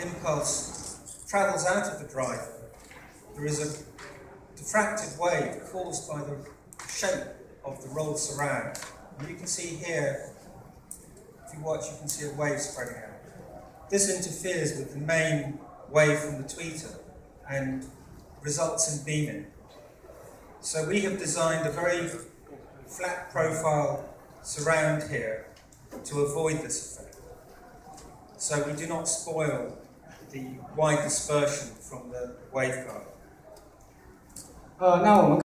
impulse travels out of the driver, there is a diffracted wave caused by the shape of the roll surround. And you can see here, if you watch, you can see a wave spreading out. This interferes with the main wave from the tweeter and results in beaming. So we have designed a very flat profile surround here to avoid this effect. So we do not spoil the wide dispersion from the waveguide. 那我们